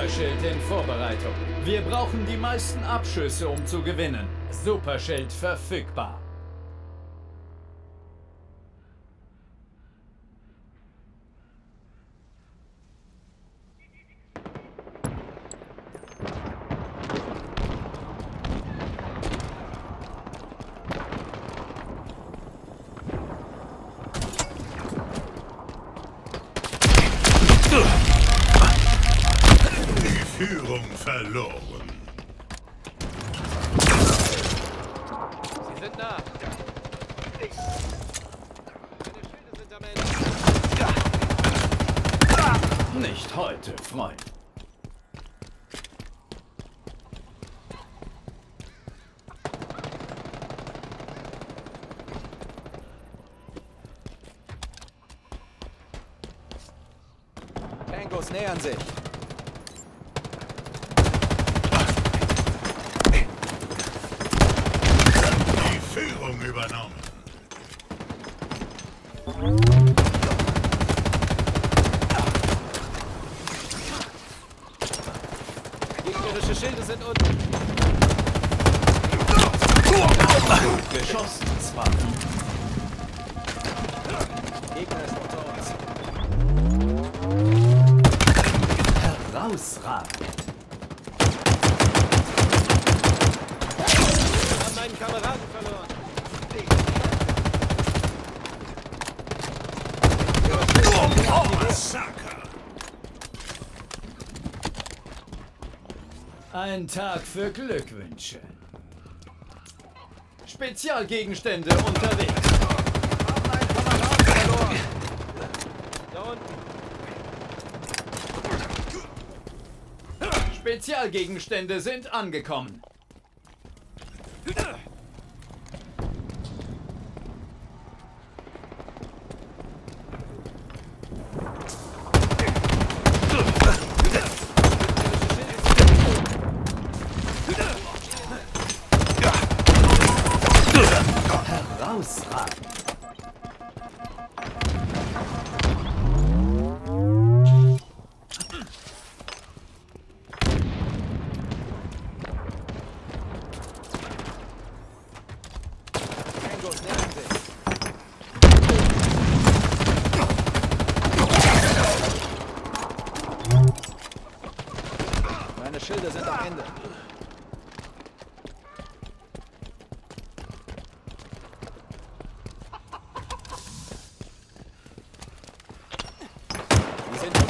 Superschild in Vorbereitung. Wir brauchen die meisten Abschüsse, um zu gewinnen. Superschild verfügbar. Führung verloren. Sie sind nah. Meine Schilde sind am Ende. Nicht heute, Freund. Tangos nähern sich. Führung übernommen. Gegnerische Schilde sind unten. Geschossen zwar. Gegner ist unter uns. Herausragend. Wir haben einen Kameraden verloren. Massaker. Ein Tag für Glückwünsche. Spezialgegenstände unterwegs. Haben einen Kameraden verloren. Da unten. Spezialgegenstände sind angekommen. Herausragend. Tangos nähern sich. Meine Schilde sind am Ende. Die sind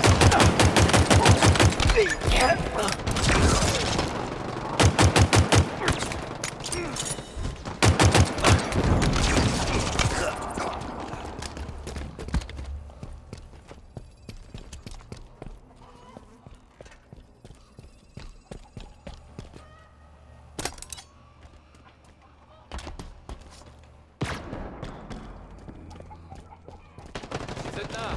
nah.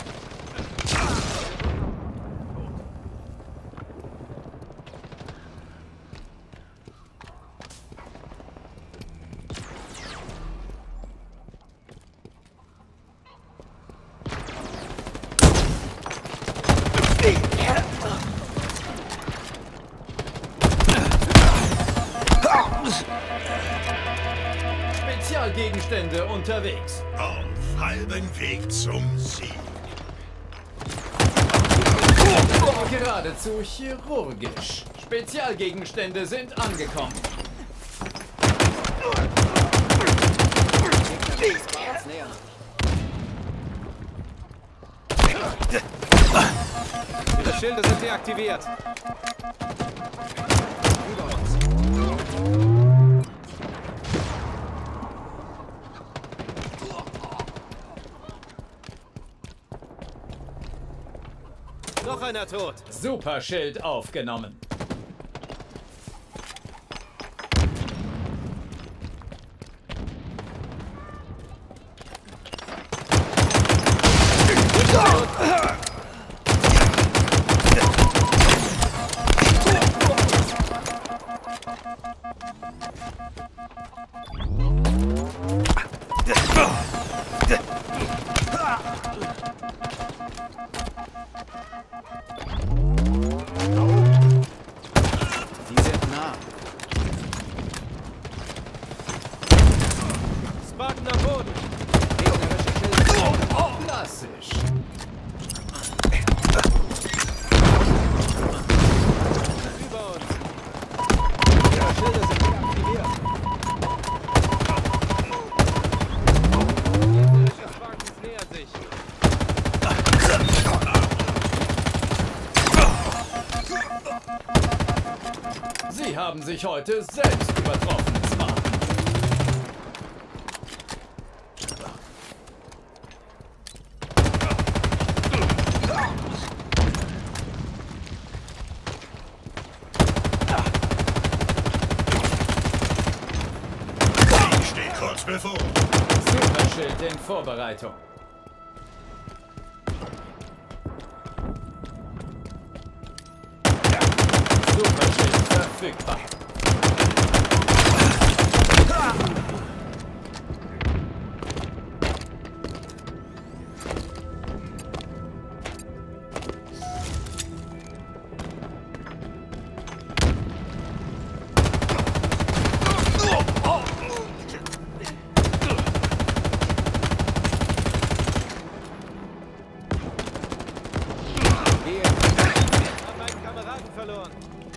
Spezialgegenstände unterwegs. Auf halbem Weg zum Sieg. Geradezu chirurgisch. Spezialgegenstände sind angekommen. uns nähern. Ihre Schilde sind deaktiviert. Über uns. Noch einer tot. Superschild aufgenommen. haben sich heute selbst übertroffen, Spartan. Ich stehe kurz bevor. Superschild in Vorbereitung. Superschild verfügbar. Hab meinen Kameraden verloren.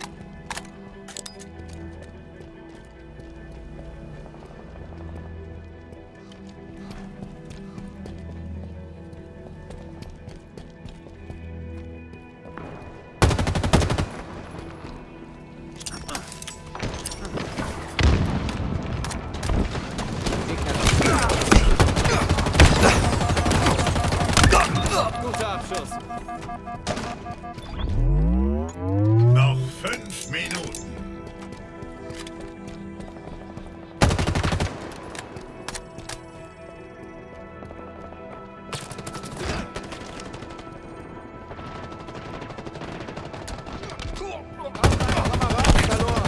Guter Abschuss. Noch 5 Minuten. Kameraden verloren.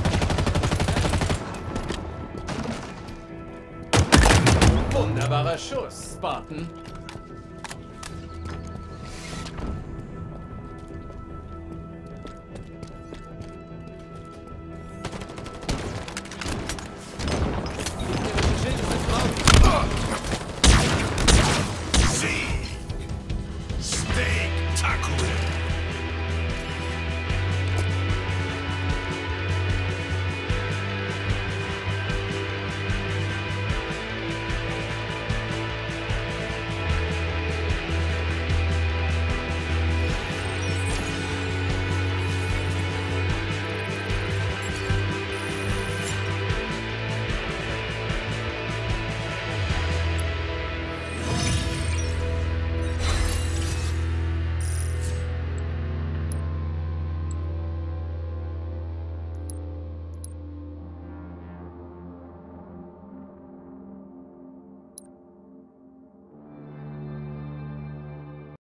Wunderbarer Schuss, Spartan. Schilde sind drauf. Sieg. Spektakulär.